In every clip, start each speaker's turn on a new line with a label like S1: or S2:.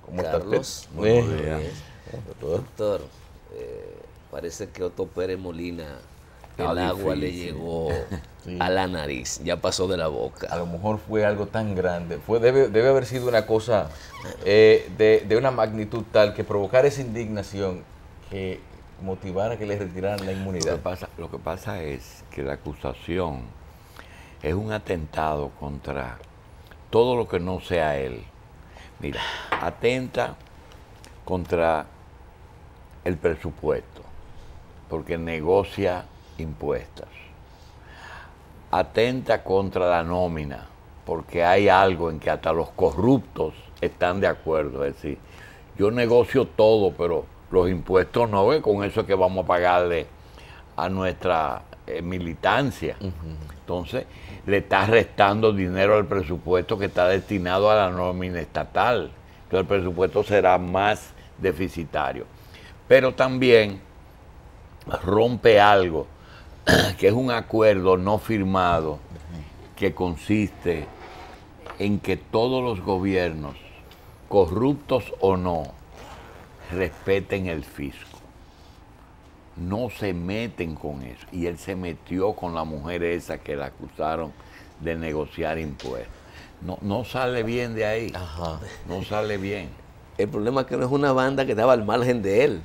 S1: ¿Cómo
S2: Carlos,
S1: está usted?
S2: buenos días. Doctor, parece que Otto Pérez Molina, el agua le llegó a la nariz, ya pasó de la boca.
S1: A lo mejor fue algo tan grande, debe haber sido una cosa de una magnitud tal que provocara esa indignación que motivara que le retiraran la inmunidad.
S3: Lo que pasa es que la acusación es un atentado contra todo lo que no sea él. Mira, atenta contra el presupuesto, porque negocia impuestos. Atenta contra la nómina, porque hay algo en que hasta los corruptos están de acuerdo. Es decir, yo negocio todo, pero los impuestos no, con eso es que vamos a pagarle a nuestra militancia. Entonces, le está restando dinero al presupuesto que está destinado a la nómina estatal. Entonces, el presupuesto será más deficitario. Pero también rompe algo, que es un acuerdo no firmado, que consiste en que todos los gobiernos, corruptos o no, respeten el fisco. No se meten con eso. Y él se metió con la mujer esa que la acusaron de negociar impuestos. No sale bien de ahí.
S2: Ajá.
S3: No sale bien.
S2: El problema es que no es una banda que estaba al margen de él.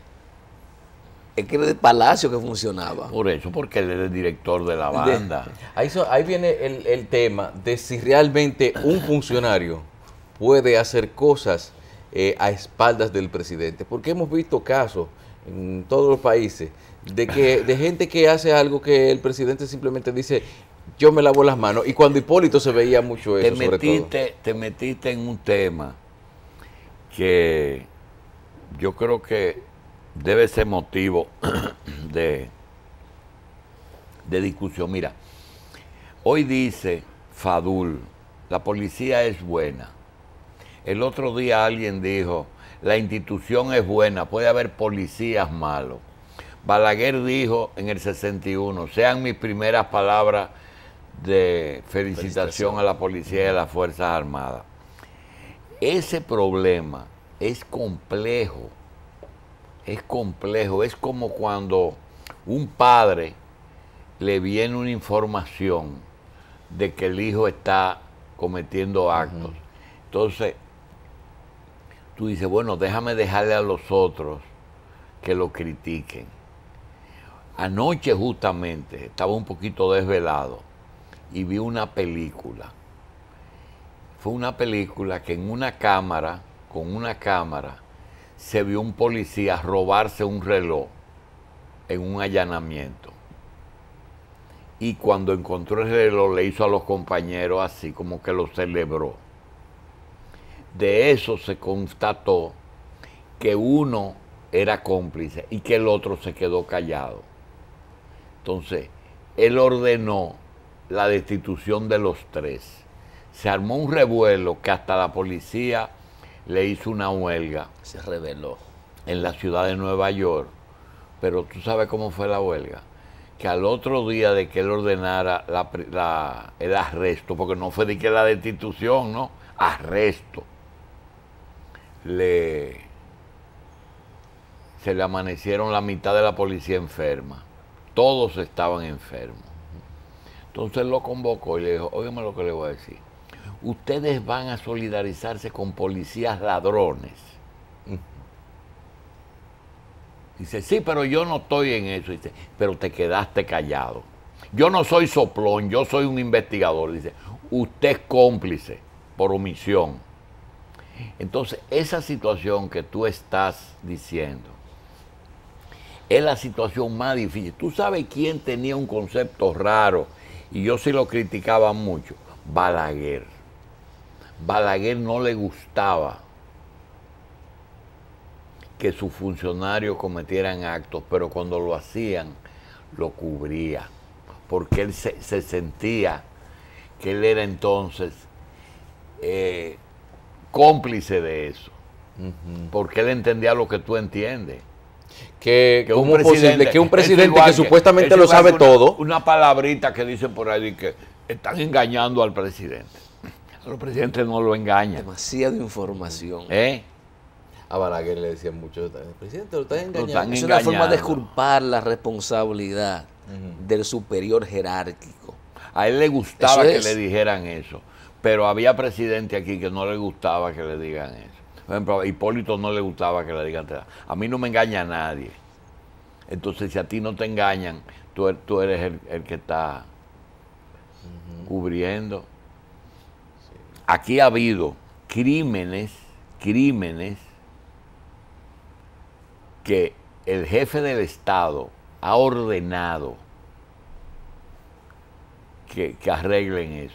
S2: Es que era de Palacio que funcionaba.
S3: Por eso, porque él es el director de la banda.
S1: Ahí viene el tema de si realmente un funcionario puede hacer cosas a espaldas del presidente. Porque hemos visto casos en todos los países de gente que hace algo que el presidente simplemente dice, yo me lavo las manos. Y cuando Hipólito se veía mucho eso,
S3: Te metiste en un tema que yo creo que debe ser motivo de discusión. Mira, hoy dice Fadul, la policía es buena. El otro día alguien dijo, la institución es buena, puede haber policías malos. Balaguer dijo en el 61, sean mis primeras palabras de felicitación a la policía y a las Fuerzas Armadas. Ese problema es complejo. Es complejo, es como cuando un padre le viene una información de que el hijo está cometiendo actos. Entonces, tú dices, bueno, déjame dejarle a los otros que lo critiquen. Anoche justamente estaba un poquito desvelado y vi una película. Fue una película que en una cámara, con una cámara, se vio un policía robarse un reloj en un allanamiento. Y cuando encontró el reloj le hizo a los compañeros así, como que lo celebró. De eso se constató que uno era cómplice y que el otro se quedó callado. Entonces, él ordenó la destitución de los tres. Se armó un revuelo que hasta la policía le hizo una huelga.
S2: Se rebeló.
S3: En la ciudad de Nueva York. Pero tú sabes cómo fue la huelga. Que al otro día de que él ordenara el arresto, porque no fue de que la destitución, ¿no? Arresto. Se le amanecieron la mitad de la policía enferma. Todos estaban enfermos. Entonces él lo convocó y le dijo, óigame lo que le voy a decir. Ustedes van a solidarizarse con policías ladrones. Dice, sí, pero yo no estoy en eso. Dice, pero te quedaste callado. Yo no soy soplón, yo soy un investigador. Dice, usted es cómplice por omisión. Entonces, esa situación que tú estás diciendo es la situación más difícil. ¿Tú sabes quién tenía un concepto raro? Y yo sí lo criticaba mucho. Balaguer. Balaguer no le gustaba que sus funcionarios cometieran actos, pero cuando lo hacían, lo cubría. Porque él se sentía que él era entonces cómplice de eso. Porque él entendía lo que tú entiendes.
S1: ¿Cómo es posible que un presidente que supuestamente lo sabe todo?
S3: Una palabrita que dicen por ahí que están engañando al presidente. A los presidentes no lo engañan.
S2: Demasiada información.
S1: A Balaguer le decían mucho, presidente, lo están engañando.
S3: están
S2: Es una forma de
S3: engañando.
S2: exculpar la responsabilidad del superior jerárquico.
S3: A él le gustaba
S2: Eso
S3: que
S2: es.
S3: le dijeran eso, pero había presidente aquí que no le gustaba que le digan eso. Por ejemplo, a Hipólito no le gustaba que le digan eso. A mí no me engaña nadie. Entonces, si a ti no te engañan, tú eres el que está cubriendo. Aquí ha habido crímenes que el jefe del Estado ha ordenado que arreglen eso.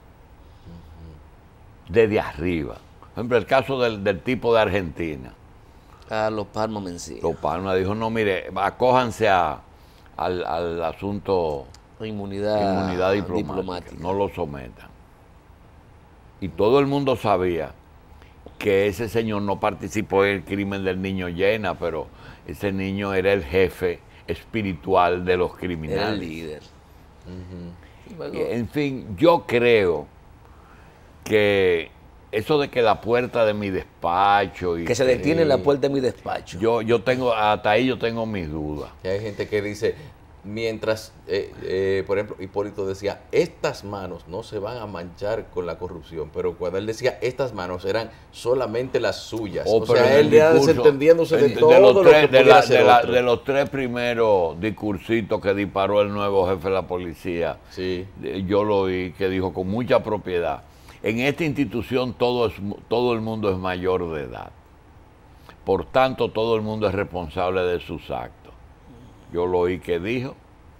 S3: Desde arriba. Por ejemplo, el caso del tipo de Argentina.
S2: Carlos Palma Mencía.
S3: Palma dijo, no, mire, acójanse al asunto
S2: Inmunidad
S3: diplomática, no lo sometan. Y todo el mundo sabía que ese señor no participó en el crimen del niño Llena, pero ese niño era el jefe espiritual de los criminales.
S2: Era el líder. Y luego,
S3: En fin, yo creo que eso de que la puerta de mi despacho y
S2: que se detiene en la puerta de mi despacho.
S3: yo tengo, hasta ahí yo tengo mis dudas.
S1: Que hay gente que dice, mientras, por ejemplo, Hipólito decía, estas manos no se van a manchar con la corrupción, pero cuando él decía estas manos eran solamente las suyas. O
S3: Pero
S1: sea,
S3: en
S1: él
S3: el
S1: ya
S3: discurso,
S1: desentendiéndose de
S3: de
S1: todo
S3: los
S1: lo
S3: tres-
S1: que
S3: de
S1: podía
S3: la-
S1: hacer
S3: de la-
S1: otro.
S3: de los tres primeros discursitos que disparó el nuevo jefe de la policía,
S1: Sí.
S3: yo lo oí que dijo con mucha propiedad, en esta institución todo el mundo es mayor de edad. Por tanto, todo el mundo es responsable de sus actos. Yo lo oí que dijo.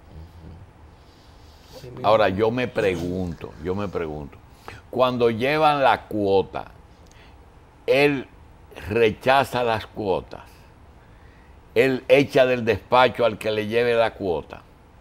S3: Ahora, yo me pregunto, cuando llevan la cuota, él rechaza las cuotas, él echa del despacho al que le lleve la cuota.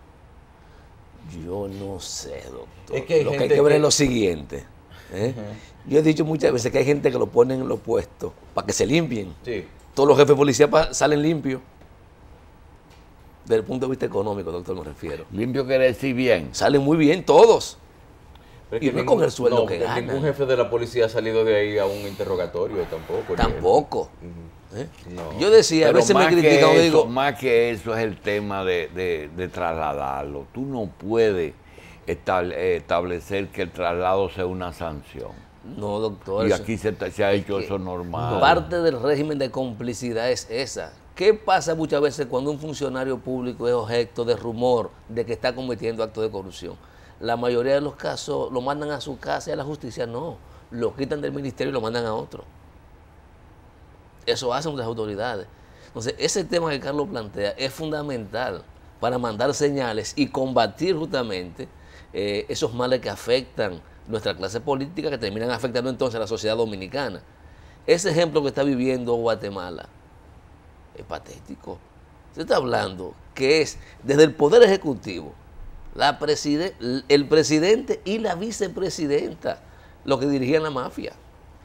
S2: Yo no sé, doctor.
S1: Es que hay
S2: lo que hay
S1: gente
S2: que ver
S1: que-
S2: es lo siguiente. Yo he dicho muchas veces que hay gente que lo ponen en los puestos para que se limpien.
S1: Sí.
S2: Todos los jefes de policía salen limpios. Desde el punto de vista económico, doctor, me refiero.
S3: Limpio quiere decir bien.
S2: Salen muy bien todos.
S1: Pero
S2: Y no es con el sueldo que
S1: ningún
S2: ganan.
S1: jefe de la policía ha salido de ahí a un interrogatorio tampoco.
S2: Tampoco. ¿eh?
S1: No.
S2: Yo decía, a
S3: Pero
S2: veces me
S3: más que
S2: critican,
S3: eso,
S2: digo,
S3: más que eso es el tema de trasladarlo. Tú no puedes establecer que el traslado sea una sanción.
S2: no, doctor.
S3: Y
S2: eso-
S3: aquí se ha hecho
S2: que
S3: eso normal.
S2: Parte del régimen de complicidad es esa. ¿Qué pasa muchas veces cuando un funcionario público es objeto de rumor de que está cometiendo actos de corrupción? La mayoría de los casos lo mandan a su casa y a la justicia no. Lo quitan del ministerio y lo mandan a otro. Eso hacen las autoridades. Entonces, ese tema que Carlos plantea es fundamental para mandar señales y combatir justamente esos males que afectan nuestra clase política, que terminan afectando entonces a la sociedad dominicana. Ese ejemplo que está viviendo Guatemala es patético. Se está hablando que es desde el Poder Ejecutivo, el presidente y la vicepresidenta los que dirigían la mafia.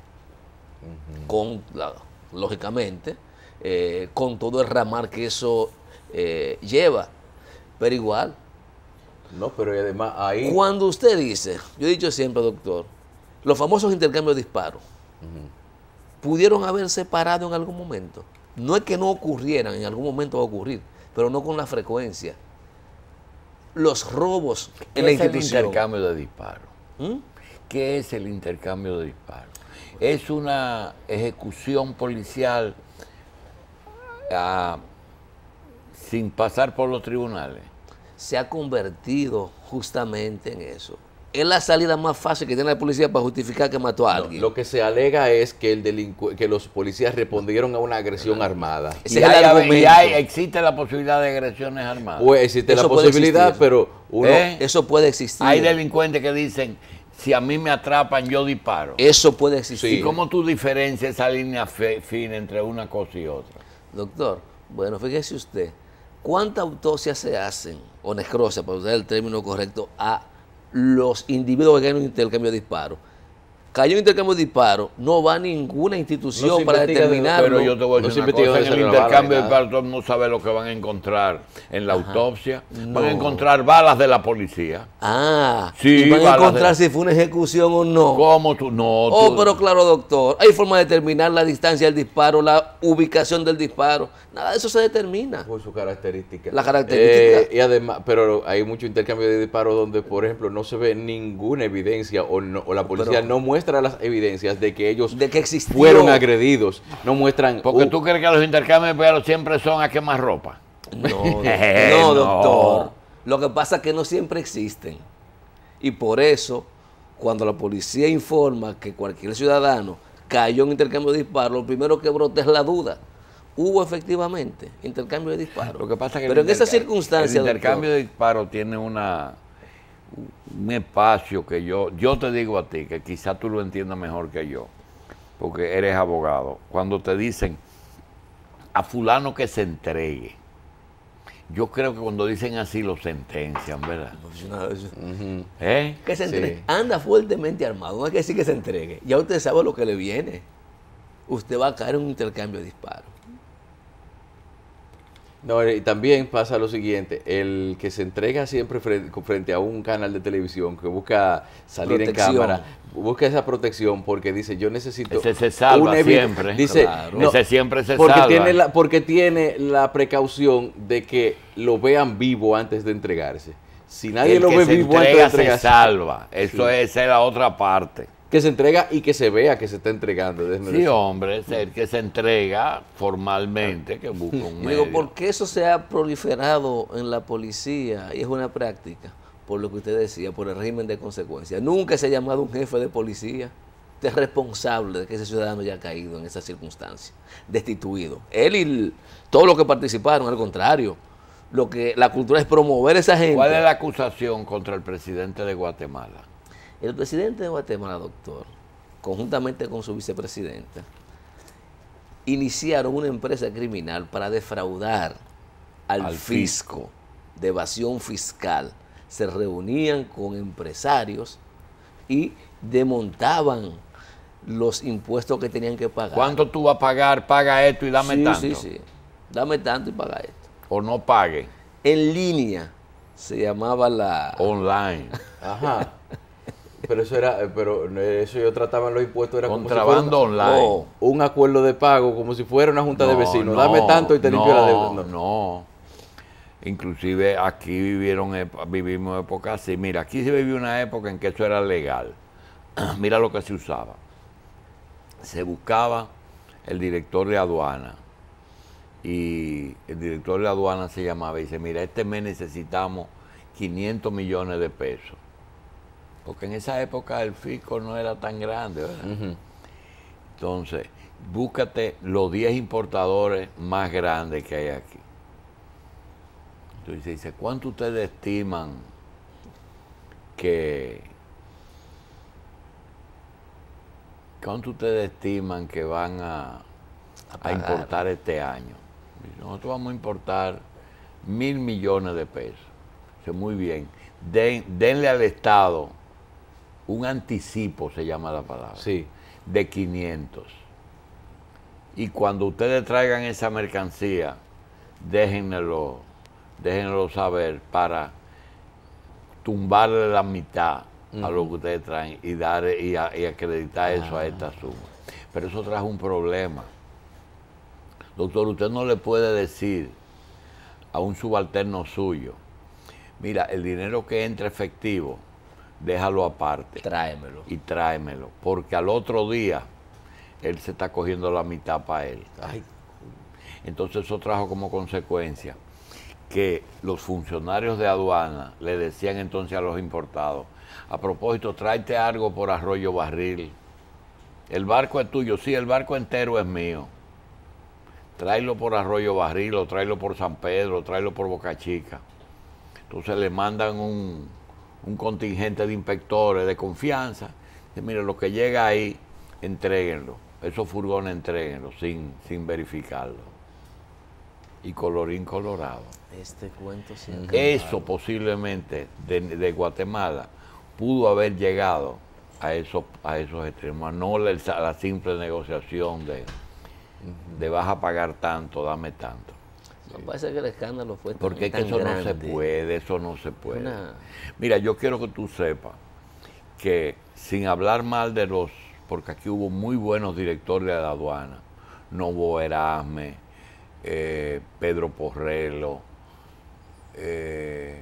S2: Lógicamente, con todo el ramar que eso lleva. Pero igual,
S1: No, pero y además ahí...
S2: cuando usted dice, yo he dicho siempre, doctor, los famosos intercambios de disparos, pudieron haberse parado en algún momento. No es que no ocurrieran, en algún momento va a ocurrir, pero no con la frecuencia. Los robos en la
S3: ¿Qué es el
S2: institución.
S3: intercambio de disparos?
S2: ¿Mm?
S3: ¿Qué es el intercambio de disparos? Es una ejecución policial sin pasar por los tribunales.
S2: Se ha convertido justamente en eso. Es la salida más fácil que tiene la policía para justificar que mató a
S1: No,
S2: alguien.
S1: lo que se alega es que que los policías respondieron a una agresión armada.
S2: Ese es el argumento.
S3: Existe la posibilidad de agresiones armadas.
S1: Pues existe
S2: Eso
S1: la
S2: puede
S1: posibilidad,
S2: existir.
S1: pero uno...
S3: ¿Eh?
S2: Eso puede existir.
S3: Hay delincuentes que dicen, si a mí me atrapan, yo disparo.
S2: Eso puede existir.
S3: ¿Y cómo tú diferencias esa línea fina entre una cosa y otra?
S2: Doctor, bueno, fíjese usted, ¿cuántas autopsias se hacen, o necropsias, para usar el término correcto, a los individuos que ganan un intercambio de disparos? cayó un intercambio de disparos, no va a ninguna institución
S1: No se
S2: para
S1: investiga de-
S2: determinarlo.
S3: Pero yo te voy a
S1: No
S3: decir
S1: se
S3: una cosa,
S1: investiga
S3: en el
S1: de esa bala,
S3: intercambio de
S1: nada.
S3: disparos todo el mundo sabe lo que van a encontrar en la autopsia. Van
S2: No.
S3: a encontrar balas de la policía.
S2: Ah,
S3: Sí,
S2: y van a
S3: balas
S2: encontrar
S3: de-
S2: si fue una ejecución o no.
S3: ¿Cómo tú? No,
S2: Oh,
S3: tú-
S2: pero claro, doctor, hay forma de determinar la distancia del disparo, la ubicación del disparo. Nada de eso se determina.
S1: Por su característica.
S2: La característica.
S1: Y además, pero hay mucho intercambio de disparos donde, por ejemplo, no se ve ninguna evidencia o la policía
S2: Pero-
S1: no muestra las evidencias de que ellos
S2: De que existió.
S1: fueron agredidos. No muestran.
S3: Porque tú crees que los intercambios de disparos siempre son a quemar ropa.
S2: No,
S3: No.
S2: doctor. Lo que pasa es que no siempre existen. Y por eso, cuando la policía informa que cualquier ciudadano cayó en intercambio de disparos, lo primero que brota es la duda. Hubo efectivamente intercambio de disparos.
S3: Lo que pasa es que
S2: pero
S3: el
S2: en esa
S3: interca-
S2: circunstancia,
S3: el intercambio
S2: doctor,
S3: de disparos tiene un espacio que yo te digo a ti, que quizá tú lo entiendas mejor que yo, porque eres abogado. Cuando te dicen a fulano que se entregue, yo creo que cuando dicen así lo sentencian, ¿verdad?
S1: Ujú.
S3: ¿Eh?
S2: que se
S1: Sí.
S2: entregue. Anda fuertemente armado, no hay que decir que se entregue. Ya usted sabe lo que le viene. Usted va a caer en un intercambio de disparos.
S1: No, y también pasa lo siguiente, el que se entrega siempre frente a un canal de televisión que busca salir
S2: Protección.
S1: en cámara, busca esa protección porque dice, yo necesito...
S3: Ese se salva
S1: una
S3: siempre.
S1: Dice,
S2: Claro.
S3: Ese siempre se
S1: porque
S3: salva.
S1: porque tiene la precaución de que lo vean vivo antes de entregarse. Si nadie
S3: El
S1: lo
S3: que
S1: ve
S3: se
S1: vivo antes de
S3: entrega se
S1: entregarse,
S3: salva. Esa es la otra parte.
S1: que se entrega y que se vea que se está entregando. déjeme
S3: Sí,
S1: decir.
S3: hombre, es el que se entrega formalmente, que busca un
S2: Y digo,
S3: medio.
S2: ¿por qué eso se ha proliferado en la policía? Y es una práctica, por lo que usted decía, por el régimen de consecuencias. Nunca se ha llamado un jefe de policía. Usted es responsable de que ese ciudadano haya caído en esa circunstancia, destituido. Él y todos los que participaron, al contrario. La cultura es promover a esa gente.
S3: ¿Cuál es la acusación contra el presidente de Guatemala?
S2: El presidente de Guatemala, doctor, conjuntamente con su vicepresidenta, iniciaron una empresa criminal para defraudar al fisco de evasión fiscal. Se reunían con empresarios y desmontaban los impuestos que tenían que pagar.
S3: ¿Cuánto tú vas a pagar? Paga esto y dame
S2: Sí,
S3: tanto.
S2: sí, sí. Dame tanto y paga esto.
S3: O no pague.
S2: En línea se llamaba la...
S3: Online.
S1: Ajá. Pero eso yo trataba en los impuestos, era
S3: Contrabando
S1: como si fuera
S3: online.
S2: Oh,
S1: un acuerdo de pago, como si fuera una junta de vecinos.
S3: No,
S1: Dame tanto y te limpio la deuda.
S3: No, no. Inclusive aquí vivimos épocas así. Mira, aquí se vivió una época en que eso era legal. Mira lo que se usaba. Se buscaba el director de aduana. Y el director de aduana se llamaba y dice, mira, este mes necesitamos 500 millones de pesos. Porque en esa época el fisco no era tan grande, ¿verdad?
S1: Ujú.
S3: Entonces, búscate los 10 importadores más grandes que hay aquí. Entonces dice, ¿cuánto ustedes estiman que van a
S2: pagar?
S3: importar este año? Dice, nosotros vamos a importar 1.000 millones de pesos. Dice, muy bien. Denle al Estado un anticipo, se llama la palabra,
S1: Sí.
S3: de 500. Y cuando ustedes traigan esa mercancía, déjenlo saber para tumbarle la mitad a lo que ustedes traen y acreditar eso a esta suma. Pero eso trajo un problema. Doctor, usted no le puede decir a un subalterno suyo, mira, el dinero que entra efectivo, déjalo aparte
S2: tráemelo.
S3: y tráemelo, porque al otro día él se está cogiendo la mitad para él.
S1: Ay,
S3: Entonces eso trajo como consecuencia que los funcionarios de aduana le decían entonces a los importados, a propósito, tráete algo por Arroyo Barril. El barco es tuyo, sí, el barco entero es mío. Tráelo por Arroyo Barril, o tráelo por San Pedro, o tráelo por Boca Chica. Entonces le mandan un contingente de inspectores de confianza. Dice, mire, lo que llega ahí, entréguenlo. Esos furgones, entréguenlo sin verificarlo. Y colorín colorado.
S2: Este cuento sí.
S3: Eso posiblemente de Guatemala pudo haber llegado a esos extremos, no la simple negociación de vas a pagar tanto, dame tanto.
S2: Me parece que el escándalo fue
S3: Porque es que
S2: tan
S3: eso
S2: grande.
S3: no se puede, eso no se puede.
S2: Una-
S3: Mira, yo quiero que tú sepas que sin hablar mal de porque aquí hubo muy buenos directores de la aduana, Novo Erasme, Pedro Porrelo,
S1: El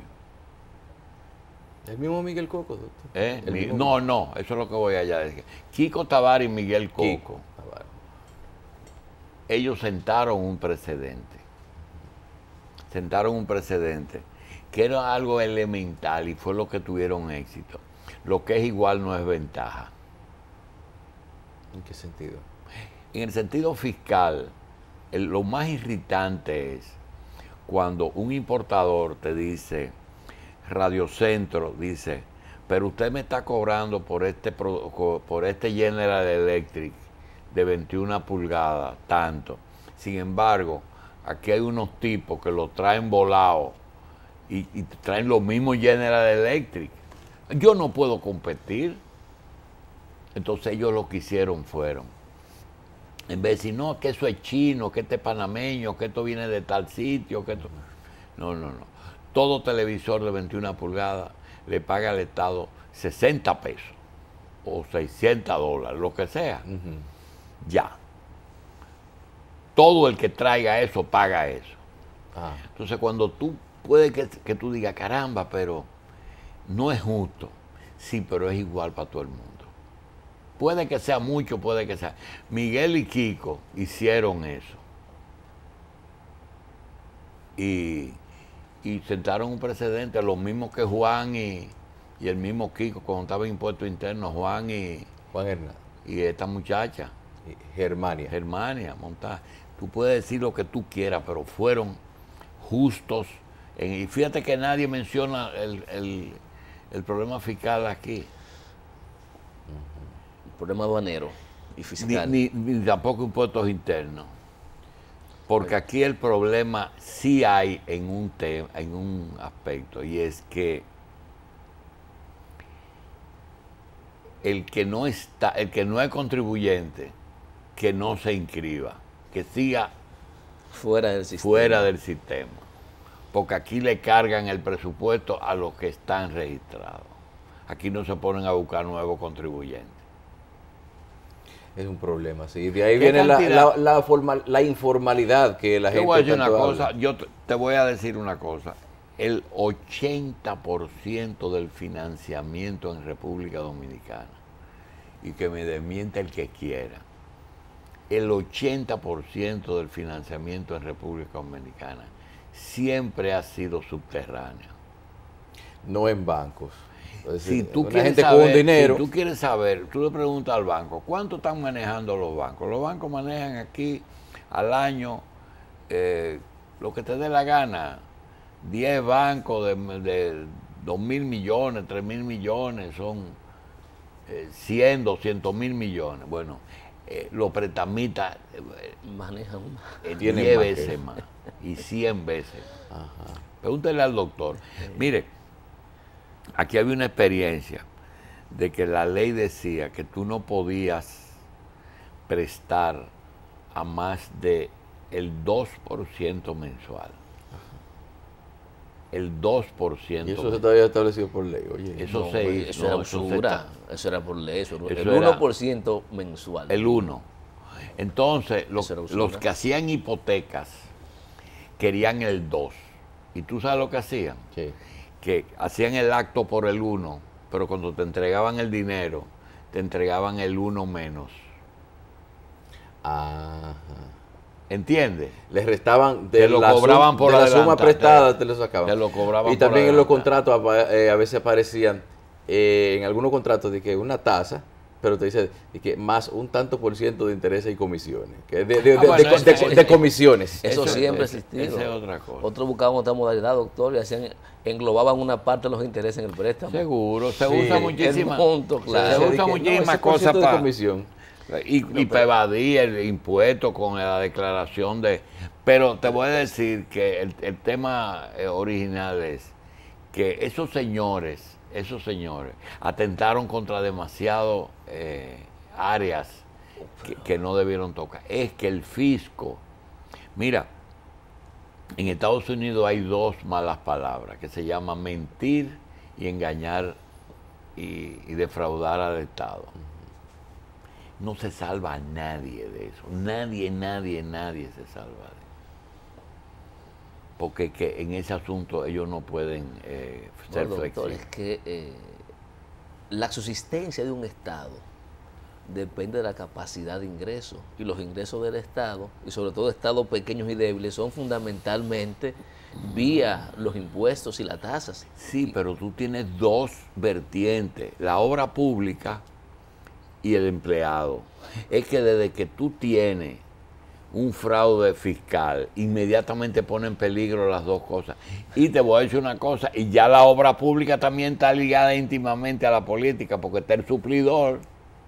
S1: mismo Miguel Coco, doctor. El mismo
S3: no, eso es lo que voy allá a decir. Kiko Tavares y Miguel Coco,
S1: Kiko Tavares.
S3: ellos sentaron un precedente. Sentaron un precedente que era algo elemental y fue lo que tuvieron éxito. Lo que es igual no es ventaja.
S1: ¿En qué sentido?
S3: En el sentido fiscal, lo más irritante es cuando un importador te dice, Radio Centro dice, pero usted me está cobrando por este General Electric de 21 pulgadas, tanto. Sin embargo, aquí hay unos tipos que lo traen volado y traen los mismos General Electric. Yo no puedo competir. Entonces ellos lo que hicieron fueron, en vez de decir, no, que eso es chino, que este es panameño, que esto viene de tal sitio, que esto... No. Todo televisor de 21 pulgadas le paga al Estado 60 pesos o 600 dólares, lo que sea. Ya. Todo el que traiga eso paga eso. Entonces cuando puede que tú digas, caramba, pero no es justo. Sí, pero es igual para todo el mundo. Puede que sea mucho, puede que sea. Miguel y Kiko hicieron eso. Y sentaron un precedente, lo mismo que Juan y el mismo Kiko, cuando estaba en impuesto interno, Juan
S1: Hernández.
S3: Y esta muchacha.
S1: Germania.
S3: Montada. Tú puedes decir lo que tú quieras, pero fueron justos. Y fíjate que nadie menciona el problema fiscal aquí.
S2: Problema aduanero y fiscal.
S3: Ni tampoco impuestos internos. Porque aquí el problema sí hay en un aspecto, y es que el que no es contribuyente, que no se inscriba, que siga
S2: fuera del sistema.
S3: Porque aquí le cargan el presupuesto a los que están registrados. Aquí no se ponen a buscar nuevos contribuyentes.
S1: Es un problema, sí. De ahí viene la informalidad que la gente...
S3: Te voy a decir una cosa, te voy a decir una cosa. El 80% del financiamiento en República Dominicana, y que me desmienta el que quiera, el 80% del financiamiento en República Dominicana siempre ha sido subterráneo.
S1: No en bancos.
S3: Si tú quieres saber, tú le preguntas al banco, ¿cuánto están manejando los bancos? Los bancos manejan aquí al año lo que te dé la gana. 10 bancos de 2.000 millones, 3.000 millones, son 100, 200.000 millones. Bueno, los prestamistas
S2: manejan
S3: 10 veces más y 100 veces más. Pregúntale al doctor. Mire, aquí había una experiencia de que la ley decía que tú no podías prestar a más de el 2% mensual. El 2%.
S1: Y eso se había establecido por ley, oye.
S3: Eso se hizo.
S2: Eso era usura. Eso era por ley. El
S3: era
S2: 1% mensual.
S3: El 1%. Entonces, los que hacían hipotecas querían el 2%. ¿Y tú sabes lo que hacían?
S1: Sí.
S3: Que hacían el acto por el 1%, pero cuando te entregaban el dinero, te entregaban el 1 menos. ¿Entiendes?
S1: Les restaban
S3: te lo cobraban por
S1: la suma prestada, te lo sacaban.
S3: Te lo cobraban.
S1: Y también en los contratos a veces aparecían en algunos contratos de que una tasa, pero te dice de que más un tanto por ciento de intereses y comisiones, que de comisiones.
S2: Eso siempre ha existido.
S3: Esa es otra cosa.
S2: Otros buscaban otra modalidad, doctor, y englobaban una parte de los intereses en el préstamo.
S3: Seguro, se usa muchísimas.
S2: Claro.
S3: Se usa muchísimas cosas
S1: para comisión.
S3: Y para evadir el impuesto con la declaración de... Pero te voy a decir que el tema original es que esos señores atentaron contra demasiado áreas que no debieron tocar. Es que el fisco, mira, en Estados Unidos hay dos malas palabras que se llaman mentir y engañar y defraudar al Estado. No se salva a nadie de eso. Nadie se salva de eso. Porque que en ese asunto ellos no pueden ser
S2: Doctor,
S3: flexibles.
S2: es que la subsistencia de un Estado depende de la capacidad de ingreso, y los ingresos del Estado, y sobre todo estados pequeños y débiles, son fundamentalmente vía los impuestos y las tasas.
S3: Sí, pero tú tienes dos vertientes, la obra pública y el empleado. Es que desde que tú tienes un fraude fiscal, inmediatamente pone en peligro las dos cosas. Y te voy a decir una cosa, y ya la obra pública también está ligada íntimamente a la política, porque está el suplidor,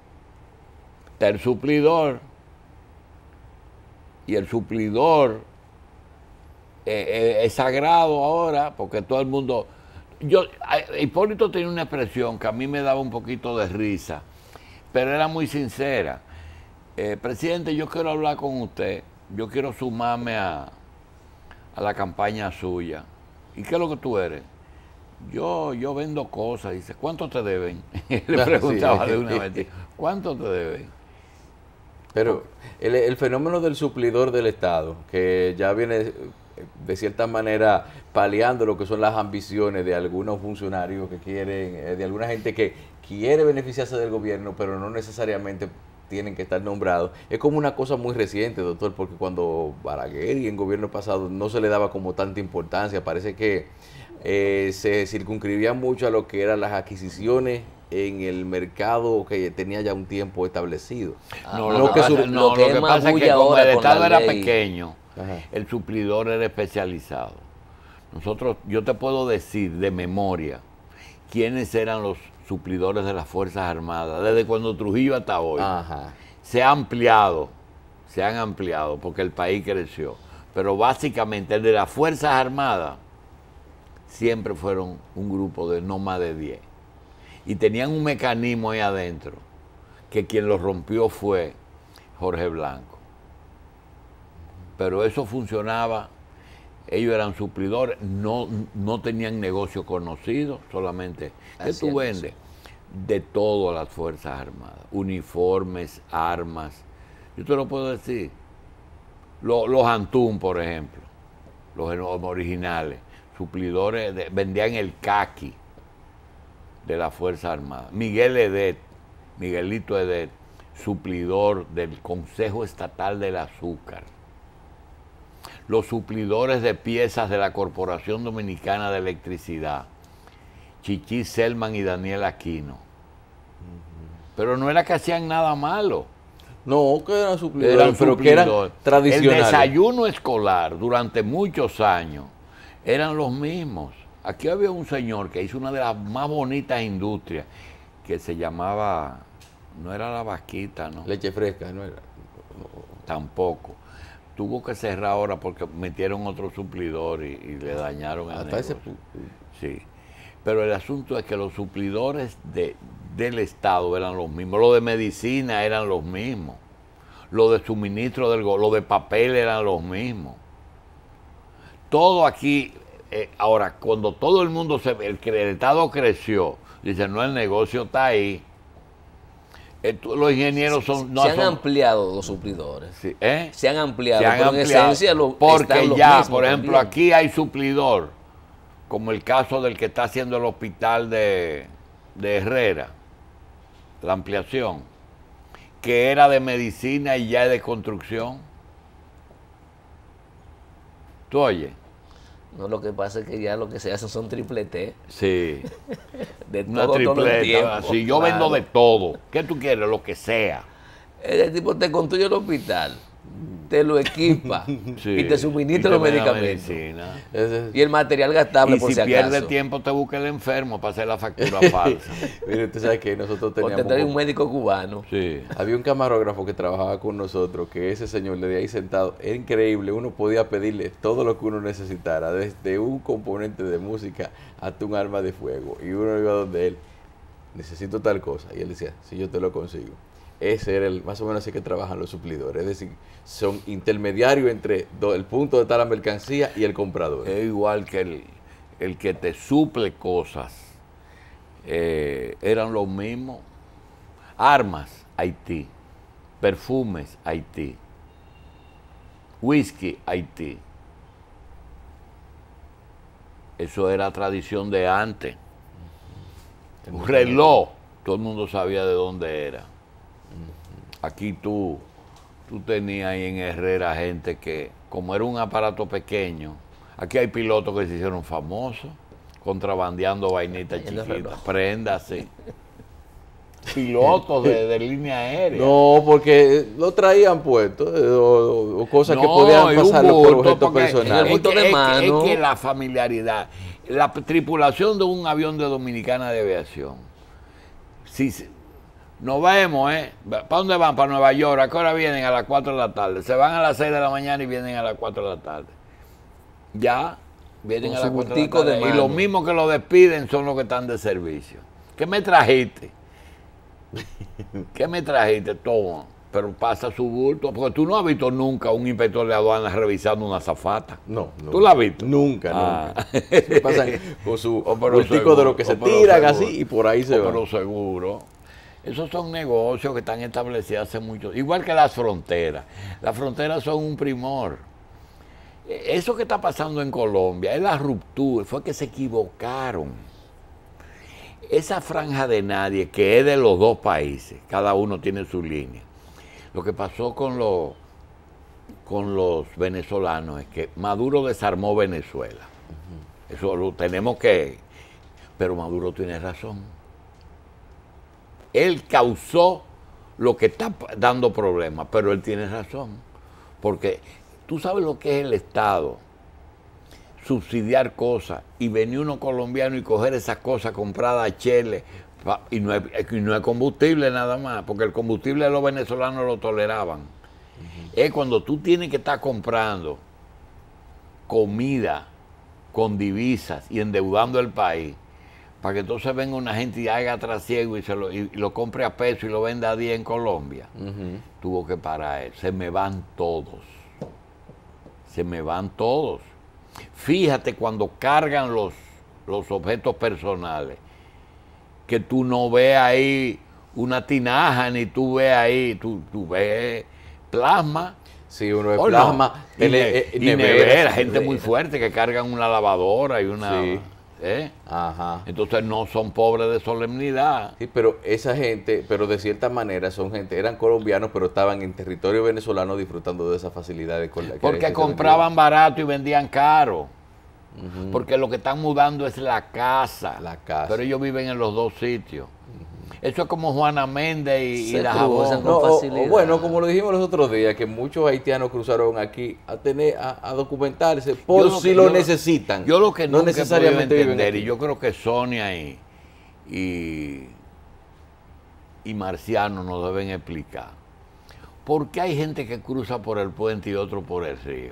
S3: y el suplidor es sagrado ahora, porque todo el mundo... Hipólito tenía una expresión que a mí me daba un poquito de risa, pero era muy sincera. Presidente, yo quiero hablar con usted, yo quiero sumarme a la campaña suya. ¿Y qué es lo que tú eres? Yo vendo cosas. Dice, ¿cuánto te deben? Le preguntaba de una vez, ¿cuánto te deben?
S1: Pero el fenómeno del suplidor del Estado, que ya viene de cierta manera paliando lo que son las ambiciones de algunos funcionarios que quieren, de alguna gente que quiere beneficiarse del gobierno, pero no necesariamente tienen que estar nombrados, es como una cosa muy reciente, doctor, porque cuando Balaguer y en gobierno pasado no se le daba como tanta importancia, parece que se circunscribía mucho a lo que eran las adquisiciones en el mercado que tenía ya un tiempo establecido.
S3: Lo que pasa es que como el Estado era pequeño, el suplidor era especializado. Yo te puedo decir de memoria quiénes eran los suplidores de las Fuerzas Armadas, desde cuando Trujillo hasta hoy. Se han ampliado porque el país creció. Pero básicamente el de las Fuerzas Armadas siempre fueron un grupo de no más de 10. Y tenían un mecanismo ahí adentro, que quien lo rompió fue Jorge Blanco. Pero eso funcionaba, ellos eran suplidores, no tenían negocio conocido, solamente. ¿Qué tú vendes? De todo a las Fuerzas Armadas, uniformes, armas. Yo te lo puedo decir. Los Antún, por ejemplo, los originales, suplidores, vendían el caqui de la Fuerza Armada. Miguelito Edet, suplidor del Consejo Estatal del Azúcar. Los suplidores de piezas de la Corporación Dominicana de Electricidad, Chichi Selman y Daniel Aquino. Pero no era que hacían nada malo.
S1: No, que eran suplidores, pero que eran tradicionales.
S3: El desayuno escolar durante muchos años eran los mismos. Aquí había un señor que hizo una de las más bonitas industrias, que se llamaba, no era La Vasquita, ¿no?
S1: Leche Fresca, no era.
S3: Tampoco. Tuvo que cerrar ahora porque metieron otro suplidor y le dañaron el negocio. Sí. Pero el asunto es que los suplidores del Estado eran los mismos. Los de medicina eran los mismos. Los de suministro los de papel eran los mismos. Todo aquí... ahora, cuando todo el mundo el Estado creció, dice, no, el negocio está ahí. Los ingenieros se
S2: han ampliado los suplidores.
S3: Sí,
S2: se han ampliado, pero en esencia
S3: porque ya, por ejemplo, también. Aquí hay suplidor, como el caso del que está haciendo el hospital de Herrera, la ampliación, que era de medicina y ya es de construcción. ¿Tú oyes?
S2: No, lo que pasa es que ya lo que se hace son triplete.
S3: Sí.
S2: De
S3: una
S2: todo,
S3: tripleta. Si yo vendo de todo, ¿qué tú quieres? Lo que sea.
S2: El tipo te construye el hospital, te lo equipa
S3: Sí,
S2: y te suministra los
S3: te da
S2: medicamentos.
S3: medicina.
S2: Y el material gastable,
S3: Y
S2: por
S3: si
S2: si
S3: pierde
S2: acaso.
S3: tiempo, te busca el enfermo para hacer la factura falsa.
S1: Mire, usted sabe que nosotros
S2: O te
S1: teníamos...
S2: trae un médico cubano.
S3: Sí.
S1: Había un camarógrafo que trabajaba con nosotros, que ese señor de ahí sentado, era increíble, uno podía pedirle todo lo que uno necesitara, desde un componente de música hasta un arma de fuego, y uno iba donde él, necesito tal cosa, y él decía, sí, yo te lo consigo. Ese era más o menos así que trabajan los suplidores, es decir, son intermediarios entre el punto de estar la mercancía y el comprador.
S3: Es igual que el que te suple cosas, eran los mismos. Armas, Haití. Perfumes, Haití. Whisky, Haití. Eso era tradición de antes. Un reloj, todo el mundo sabía de dónde era. Aquí tú tenías ahí en Herrera gente que, como era un aparato pequeño, aquí hay pilotos que se hicieron famosos, contrabandeando vainitas chiquitas, prendas, sí. Pilotos de línea aérea.
S1: No, porque lo traían puesto, o cosas que podían
S3: y un
S1: pasarlo por
S3: bulto,
S1: objetos
S3: porque
S1: personales.
S2: El bulto de mano.
S3: Es que la familiaridad, la tripulación de un avión de Dominicana de Aviación, si nos vemos, ¿para dónde van? Para Nueva York. ¿A qué hora vienen? A las 4 de la tarde. Se van a las 6 de la mañana y vienen a las 4 de la tarde. Ya, vienen
S2: Con
S3: a las
S2: su
S3: 4 de la
S2: bultico de
S3: tarde. Y
S2: mano.
S3: los mismos que lo despiden son los que están de servicio. ¿Qué me trajiste? ¿Qué me trajiste? Toma. Pero pasa su bulto. Porque tú no has visto nunca un inspector de aduanas revisando una azafata.
S1: No.
S3: ¿Tú la has visto?
S1: Nunca. Se pasan con su
S3: pero
S1: bultico
S3: seguro,
S1: de lo que se
S3: pero
S1: tiran
S3: seguro.
S1: así y por ahí se van.
S3: Pero seguro. Esos son negocios que están establecidos hace mucho. Igual que las fronteras. Las fronteras son un primor. Eso que está pasando en Colombia es la ruptura. Fue que se equivocaron. Esa franja de nadie que es de los dos países, cada uno tiene su línea. Lo que pasó con los venezolanos es que Maduro desarmó Venezuela. Eso lo tenemos que... Pero Maduro tiene razón. Él causó lo que está dando problemas, pero él tiene razón. Porque tú sabes lo que es el Estado, subsidiar cosas, y venir uno colombiano y coger esas cosas compradas a Chile, y no es combustible nada más, porque el combustible los venezolanos lo toleraban. Es cuando tú tienes que estar comprando comida con divisas y endeudando el país, para que entonces venga una gente y haga trasiego y lo compre a peso y lo venda a 10 en Colombia. Tuvo que parar él. Se me van todos. Se me van todos. Fíjate cuando cargan los objetos personales, que tú no ves ahí una tinaja, ni tú ves ahí, tú ves plasma.
S1: Sí, uno es
S3: ¿O
S1: plasma,
S3: no?
S1: nevera,
S3: nevera, gente muy fuerte que cargan una lavadora y una...
S1: Sí.
S3: Ajá. Entonces no son pobres de solemnidad.
S1: Sí, pero esa gente, pero de cierta manera son gente, eran colombianos, pero estaban en territorio venezolano disfrutando de esas facilidades.
S3: Porque compraban barato y vendían caro. Porque lo que están mudando es la casa.
S1: La casa.
S3: Pero ellos viven en los dos sitios. Eso es como Juana Méndez y
S2: Se
S3: la
S2: cruzan
S3: Jabón.
S2: con facilidad.
S1: Bueno, como lo dijimos los otros días, que muchos haitianos cruzaron aquí a documentarse por si lo necesitan.
S3: Yo lo que
S1: no
S3: nunca
S1: necesariamente
S3: he podido
S1: viven
S3: entender,
S1: aquí.
S3: y yo creo que Sonia y Marciano nos deben explicar, ¿por qué hay gente que cruza por el puente y otro por el río?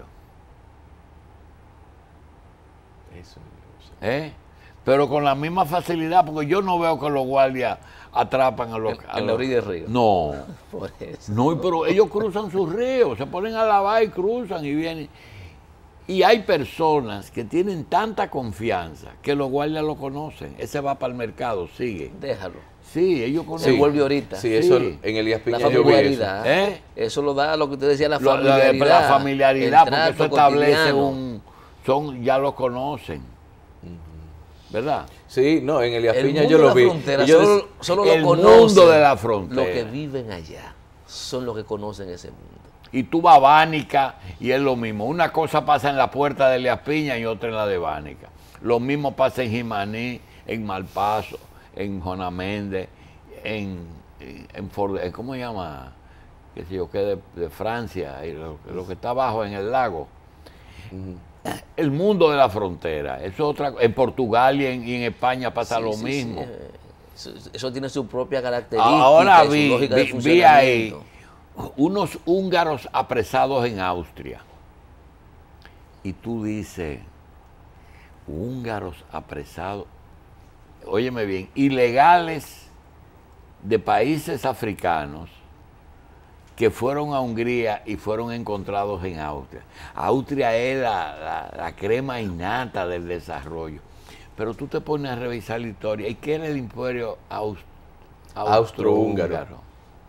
S1: Eso,
S3: Pero con la misma facilidad, porque yo no veo que los guardias atrapan a los...
S2: En la orilla del río.
S3: No.
S2: Por eso.
S3: No, pero ellos cruzan sus ríos, se ponen a lavar y cruzan y vienen. Y hay personas que tienen tanta confianza que los guardias lo conocen. Ese va para el mercado, sigue.
S2: Déjalo.
S3: Sí, ellos
S2: Se
S3: conocen.
S2: vuelve ahorita.
S1: Sí, eso
S3: Sí.
S1: en Elías
S2: La
S1: Piña yo vi eso.
S2: familiaridad. Eso lo da lo que usted decía, la
S3: La
S2: familiaridad.
S3: familiaridad,
S2: el
S3: porque eso
S2: trato
S3: establece
S2: cotidiano.
S3: ya lo conocen. ¿Verdad?
S1: Sí, no, en Elías
S2: El
S1: Piña
S2: mundo
S1: yo
S2: de
S1: lo
S2: la
S1: vi.
S2: frontera
S1: Y yo
S2: solo,
S1: decía,
S2: solo lo
S3: el
S2: conocen.
S3: mundo de la frontera.
S2: Los que viven allá son los que conocen ese mundo.
S3: Y tú vas a Bánica y es lo mismo. Una cosa pasa en la puerta de Elías Piña y otra en la de Bánica. Lo mismo pasa en Jimaní, en Malpaso, en Juana Méndez, en ¿cómo se llama? qué sé yo, que de Francia, y lo que está abajo en el lago. El mundo de la frontera, eso es otra, en Portugal y en España pasa lo mismo.
S2: Eso tiene su propia característica.
S3: Ahora
S2: y su lógica de
S3: vi ahí
S2: funcionamiento.
S3: unos húngaros apresados en Austria. Y tú dices, húngaros apresados, óyeme bien, ilegales de países africanos que fueron a Hungría y fueron encontrados en Austria. Austria es la crema innata del desarrollo. Pero tú te pones a revisar la historia. ¿Y qué era el imperio austrohúngaro?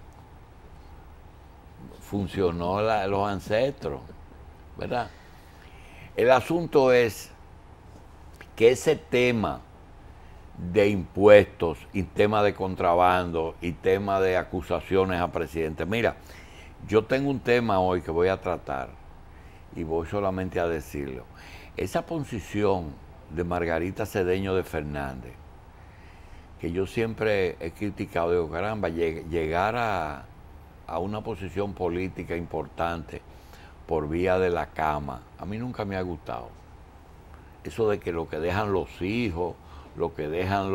S3: Funcionó los ancestros, ¿verdad? El asunto es que ese tema de impuestos y tema de contrabando y tema de acusaciones a presidente. Mira, yo tengo un tema hoy que voy a tratar y voy solamente a decirlo. Esa posición de Margarita Cedeño de Fernández, que yo siempre he criticado, digo, caramba, llegar a una posición política importante por vía de la cama, a mí nunca me ha gustado. Eso de que lo que dejan los hijos, lo que dejan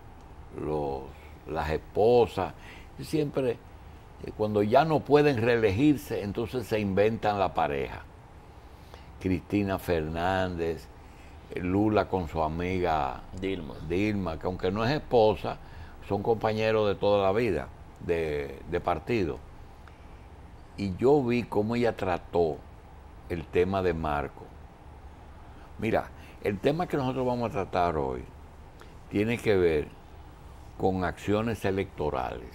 S3: las esposas, siempre, cuando ya no pueden reelegirse, entonces se inventan la pareja. Cristina Fernández, Lula con su amiga Dilma, que aunque no es esposa, son compañeros de toda la vida, de partido. Y yo vi cómo ella trató el tema de Marco. Mira, el tema que nosotros vamos a tratar hoy tiene que ver con acciones electorales.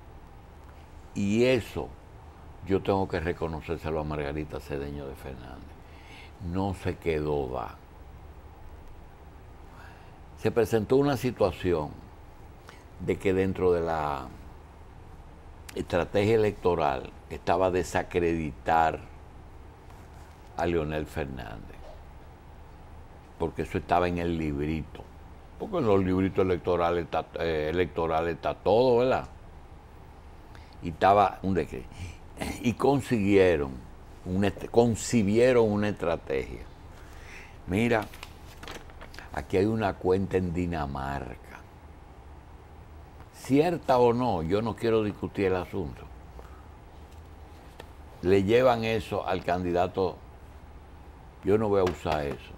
S3: Y eso yo tengo que reconocérselo a Margarita Cedeño de Fernández. No se quedó da. Se presentó una situación de que dentro de la estrategia electoral estaba desacreditar a Leonel Fernández, porque eso estaba en el librito, porque en los libritos electorales está todo, ¿verdad? Y estaba un decreto. Y concibieron una estrategia. Mira, aquí hay una cuenta en Dinamarca. Cierta o no, yo no quiero discutir el asunto. Le llevan eso al candidato. Yo no voy a usar eso.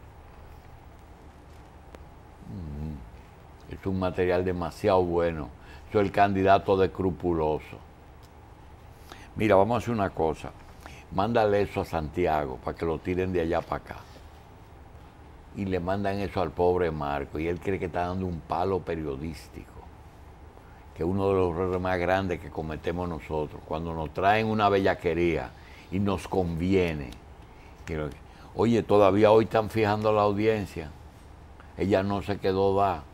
S3: Es un material demasiado bueno. Soy el candidato de escrupuloso. Mira, vamos a hacer una cosa. Mándale eso a Santiago para que lo tiren de allá para acá. Y le mandan eso al pobre Marco. Y él cree que está dando un palo periodístico. Que es uno de los errores más grandes que cometemos nosotros. Cuando nos traen una bellaquería y nos conviene. Oye, todavía hoy están fijando a la audiencia. Ella no se quedó da.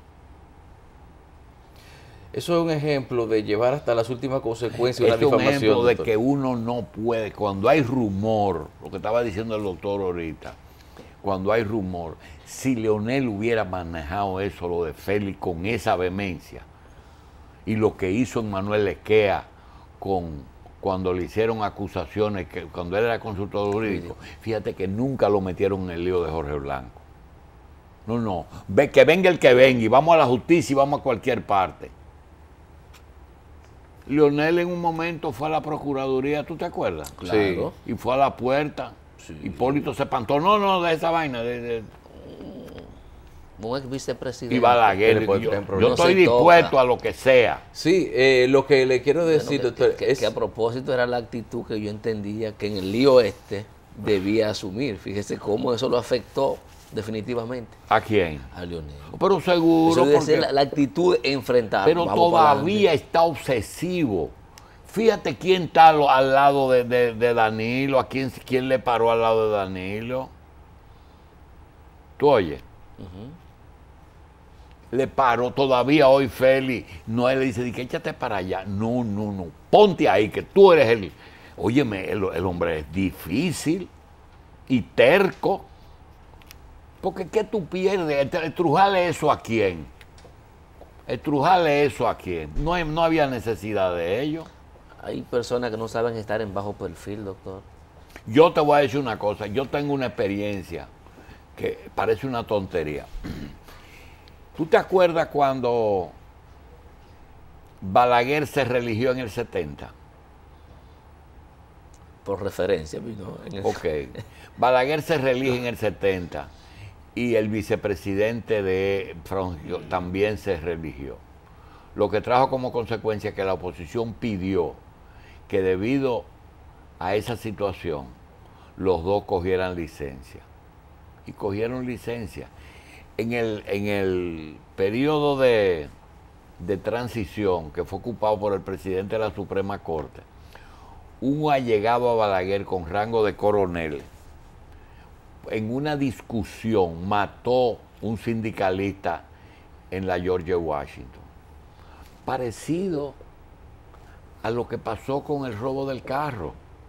S1: Eso es un ejemplo de llevar hasta las últimas consecuencias una difamación.
S3: Es un ejemplo de que uno no puede, cuando hay rumor, lo que estaba diciendo el doctor ahorita, cuando hay rumor, si Leonel hubiera manejado eso, lo de Félix, con esa vehemencia, y lo que hizo Manuel Esquea cuando le hicieron acusaciones, cuando él era consultor jurídico, fíjate que nunca lo metieron en el lío de Jorge Blanco. No, que venga el que venga, y vamos a la justicia y vamos a cualquier parte. Leonel en un momento fue a la Procuraduría, ¿tú te acuerdas?
S2: Claro.
S3: Sí. Y fue a la puerta. Sí. Hipólito se espantó. No, de esa vaina.
S2: Un ex vicepresidente.
S3: Y Balaguer. Yo estoy dispuesto a lo que sea.
S1: Sí, lo que le quiero decir, doctor,
S2: es que a propósito era la actitud que yo entendía que en el lío debía asumir. Fíjese cómo eso lo afectó definitivamente.
S3: ¿A quién?
S2: A Leonel.
S3: Pero seguro.
S2: Eso debe ser la actitud enfrentada.
S3: Pero todavía está obsesivo. Fíjate quién está al lado de Danilo, a quién le paró al lado de Danilo. ¿Tú oyes? Le paró todavía hoy Félix. No, él le dice, que échate para allá. No. Ponte ahí, que tú eres el... Óyeme, el hombre es difícil y terco. Porque ¿qué tú pierdes? ¿Estrujarle eso a quién? ¿Estrujarle eso a quién? No había necesidad de ello.
S2: Hay personas que no saben estar en bajo perfil, doctor.
S3: Yo te voy a decir una cosa, yo tengo una experiencia que parece una tontería. ¿Tú te acuerdas cuando Balaguer se religió en el 70?
S2: Por referencia, vino en el...
S3: Ok. Balaguer se reelige en el 70 y el vicepresidente de Frangio también se religió. Lo que trajo como consecuencia que la oposición pidió que debido a esa situación los dos cogieran licencia. Y cogieron licencia. En el periodo de transición que fue ocupado por el presidente de la Suprema Corte, un allegado a Balaguer con rango de coronel, en una discusión mató un sindicalista en la George Washington. Parecido a lo que pasó con el robo del carro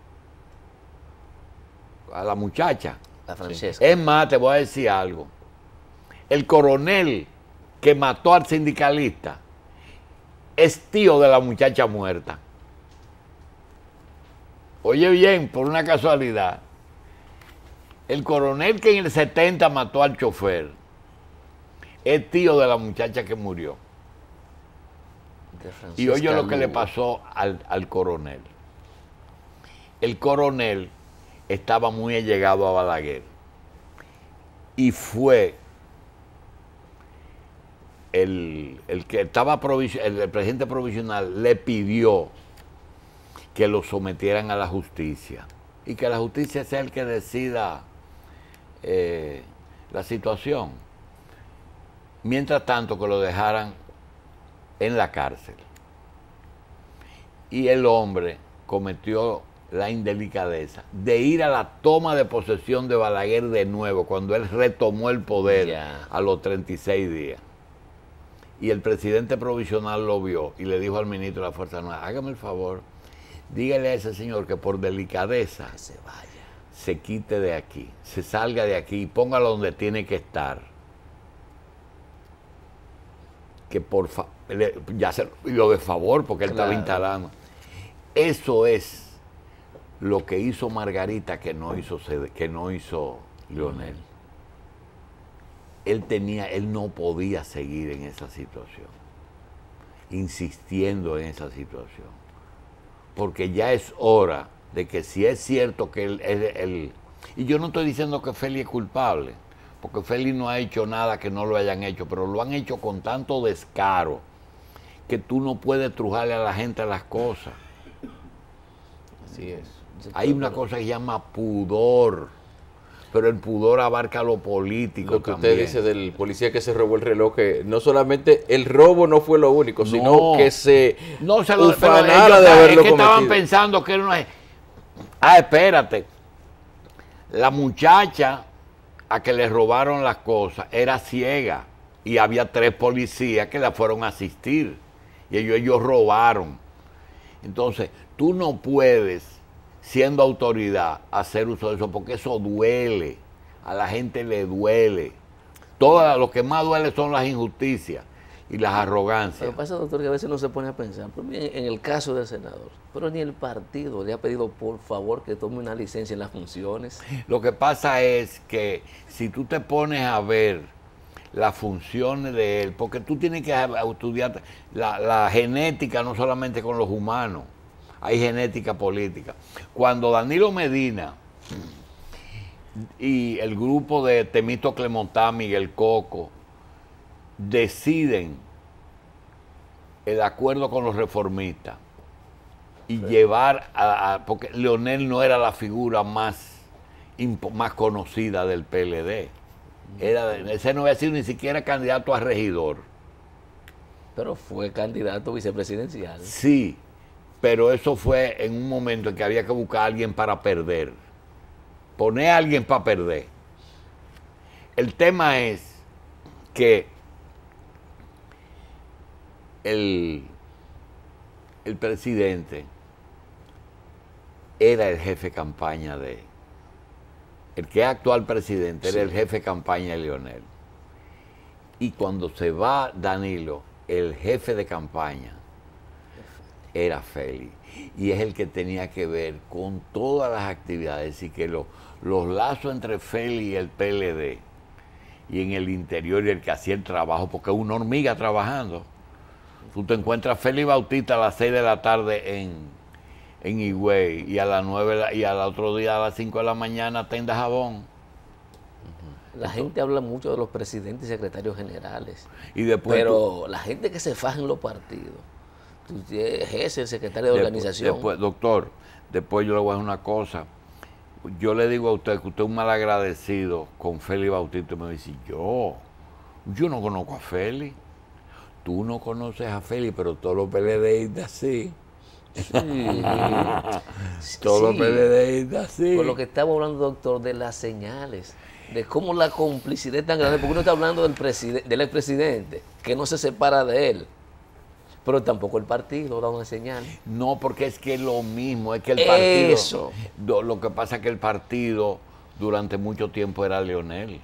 S3: a la muchacha.
S2: La Francesca.
S3: Es más, te voy a decir algo. El coronel que mató al sindicalista es tío de la muchacha muerta. Oye bien, por una casualidad, el coronel que en el 70 mató al chofer es tío de la muchacha que murió. Y oye lo que le pasó al coronel. El coronel estaba muy allegado a Balaguer y fue el que estaba el presidente provisional le pidió que lo sometieran a la justicia y que la justicia sea el que decida la situación. Mientras tanto, que lo dejaran en la cárcel. Y el hombre cometió la indelicadeza de ir a la toma de posesión de Balaguer de nuevo, cuando él retomó el poder a los 36 días. Y el presidente provisional lo vio y le dijo al ministro de la Fuerza Armada: hágame el favor, dígale a ese señor que por delicadeza
S2: que se vaya,
S3: se quite de aquí, se salga de aquí y póngalo donde tiene que estar. Que por favor, ya se lo de favor, porque él estaba instalando. Eso es lo que hizo Margarita que no hizo Leonel. Él no podía seguir en esa situación, insistiendo en esa situación, porque ya es hora de que, si es cierto que él y yo no estoy diciendo que Félix es culpable, porque Félix no ha hecho nada que no lo hayan hecho, pero lo han hecho con tanto descaro que tú no puedes trujarle a la gente las cosas.
S1: Así es.
S3: Hay una cosa que se llama pudor, pero el pudor abarca lo político.
S1: Lo que
S3: también.
S1: usted dice del policía que se robó el reloj, que no solamente el robo no fue lo único, sino que se ufanara de haberlo cometido.
S3: Estaban pensando que él no es... espérate. La muchacha a que le robaron las cosas era ciega y había 3 policías que la fueron a asistir y ellos robaron. Entonces, tú no puedes, siendo autoridad, hacer uso de eso, porque eso duele, a la gente le duele. Lo que más duele son las injusticias y las arrogancias.
S2: Lo que pasa, doctor, que a veces no se pone a pensar, pero en el caso del senador, pero ni el partido le ha pedido por favor que tome una licencia en las funciones.
S3: Lo que pasa es que si tú te pones a ver las funciones de él, porque tú tienes que estudiar la genética, no solamente con los humanos, hay genética política. Cuando Danilo Medina y el grupo de Temístocle Montá, Miguel Coco, deciden el acuerdo con los reformistas y llevar porque Leonel no era la figura más conocida del PLD. Ese no había sido ni siquiera candidato a regidor.
S2: Pero fue candidato vicepresidencial.
S3: Sí, pero eso fue en un momento en que había que buscar a alguien para perder. Poner a alguien para perder. El tema es que el presidente era el jefe de campaña de... El que es actual presidente era el jefe de campaña de Leonel. Y cuando se va Danilo, el jefe de campaña era Félix. Y es el que tenía que ver con todas las actividades y que los lazos entre Félix y el PLD y en el interior y el que hacía el trabajo, porque es una hormiga trabajando. Tú te encuentras a Félix Bautista a las 6 de la tarde en Higüey y a las 9 y al otro día a las 5 de la mañana Tenda Jabón.
S2: La gente habla mucho de los presidentes y secretarios generales,
S3: Y después
S2: pero la gente que se faja en los partidos, tú eres el secretario de organización.
S3: Después, doctor, después yo le voy a decir una cosa. Yo le digo a usted que usted es un malagradecido con Félix Bautista. Y me dice, yo no conozco a Félix. Tú no conoces a Félix, pero todos los PLDistas sí.
S2: Sí.
S3: Todos los
S2: Sí.
S3: PLDistas sí.
S2: Por lo que estamos hablando, doctor, de las señales, de cómo la complicidad es tan grande, porque uno está hablando del expresidente, que no se separa de él, pero tampoco el partido da una señal.
S3: No, porque es que es lo mismo, es que el partido...
S2: Eso.
S3: Lo que pasa es que el partido durante mucho tiempo era Leonel.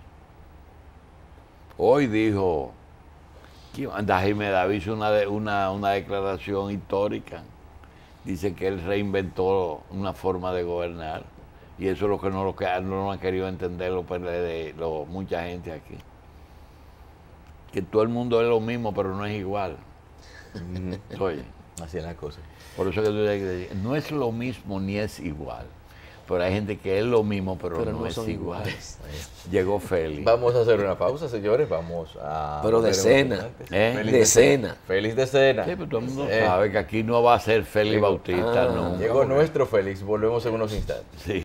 S3: Hoy dijo... Jaime David hizo una declaración histórica. Dice que él reinventó una forma de gobernar. Y eso es lo que no han querido entender mucha gente aquí. Que todo el mundo es lo mismo, pero no es igual. Oye,
S1: Así es la cosa.
S3: por eso que tú dices, no es lo mismo ni es igual. Pero hay gente que es lo mismo, pero no es
S2: son
S3: igual.
S2: iguales.
S3: Llegó Félix.
S1: Vamos a hacer una pausa, señores. Vamos a...
S2: Pero de cena.
S1: Feliz
S2: De cena.
S1: Feliz de cena.
S3: Sí, pero todo el mundo sabe que aquí no va a ser Félix Bautista, no.
S1: Llegó nuestro Félix. Volvemos en unos instantes.
S3: Sí.